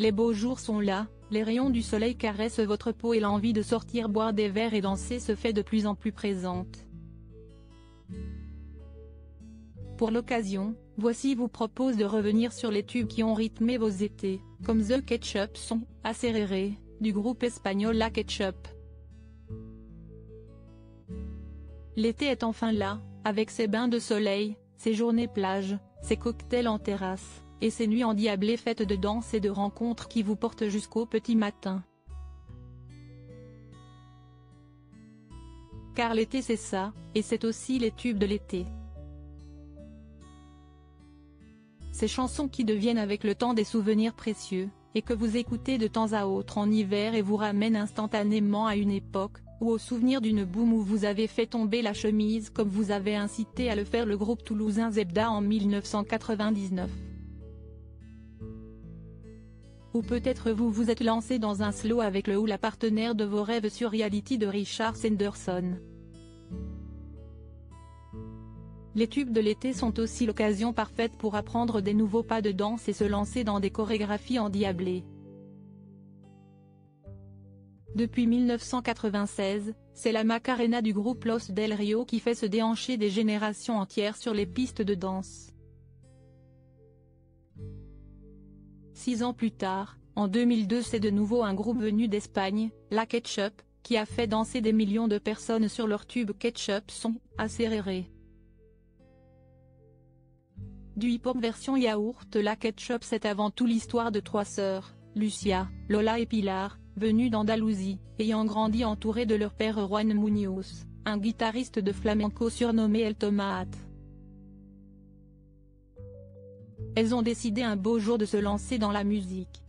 les beaux jours sont là, les rayons du soleil caressent votre peau et l'envie de sortir boire des verres et danser se fait de plus en plus présente. Pour l'occasion, Voici vous propose de revenir sur les tubes qui ont rythmé vos étés, comme The Ketchup Song, Acerere, du groupe espagnol La Ketchup. L'été est enfin là, avec ses bains de soleil, ses journées plage, ses cocktails en terrasse, et ses nuits endiablées faites de danse et de rencontres qui vous portent jusqu'au petit matin. Car l'été c'est ça, et c'est aussi les tubes de l'été. Ces chansons qui deviennent avec le temps des souvenirs précieux, et que vous écoutez de temps à autre en hiver et vous ramènent instantanément à une époque, ou au souvenir d'une boum où vous avez fait tomber la chemise comme vous avez incité à le faire le groupe toulousain Zebda en 1999. Ou peut-être vous vous êtes lancé dans un slow avec le ou la partenaire de vos rêves sur Reality de Richard Sanderson. Les tubes de l'été sont aussi l'occasion parfaite pour apprendre des nouveaux pas de danse et se lancer dans des chorégraphies endiablées. Depuis 1996, c'est la Macarena du groupe Los Del Rio qui fait se déhancher des générations entières sur les pistes de danse. 6 ans plus tard, en 2002 c'est de nouveau un groupe venu d'Espagne, La Ketchup, qui a fait danser des millions de personnes sur leur tube Ketchup Song, Acerere. Du hip-hop version yaourt, La Ketchup c'est avant tout l'histoire de 3 sœurs, Lucia, Lola et Pilar, venues d'Andalousie, ayant grandi entourées de leur père Juan Muñoz, un guitariste de flamenco surnommé El Tomate. Elles ont décidé un beau jour de se lancer dans la musique.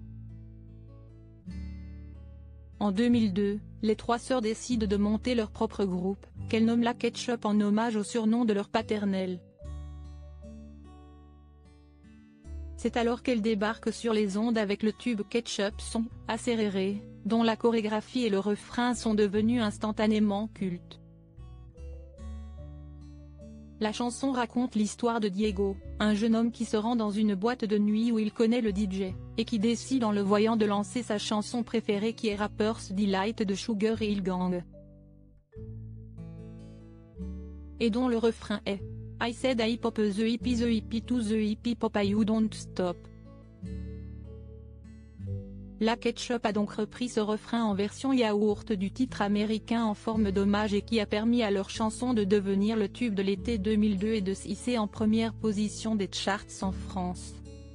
En 2002, les 3 sœurs décident de monter leur propre groupe, qu'elles nomment La Ketchup en hommage au surnom de leur paternelle. C'est alors qu'elle débarque sur les ondes avec le tube Ketchup Song, Acerere, dont la chorégraphie et le refrain sont devenus instantanément cultes. La chanson raconte l'histoire de Diego, un jeune homme qui se rend dans une boîte de nuit où il connaît le DJ, et qui décide en le voyant de lancer sa chanson préférée qui est Rapper's Delight de Sugar Hill Gang. Et dont le refrain est I said I pop the hippie to the hippie pop you don't stop. La Ketchup a donc repris ce refrain en version yaourt du titre américain en forme d'hommage et qui a permis à leur chanson de devenir le tube de l'été 2002 et de se hisser en première position des charts en France.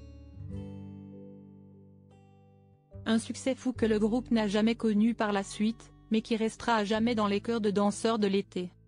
Un succès fou que le groupe n'a jamais connu par la suite, mais qui restera à jamais dans les cœurs de danseurs de l'été.